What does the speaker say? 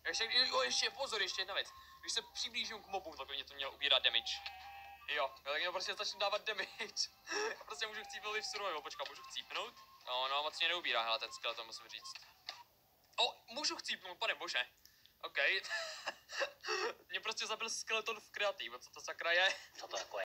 Ještě pozor, ještě jedna věc. Když se přiblížím k mobům, tak by mě to mělo ubírat damage. Jo, tak mě prostě začne dávat damage. Já prostě můžu chcípnout i v survival, počkat, můžu chcípnout? No, moc mě neubírá, hele, ten skeleton, musím říct. Můžu chcípnout, pane bože. OK. Mě prostě zabil skeleton v kreativu, co to sakra je? Co to jako je?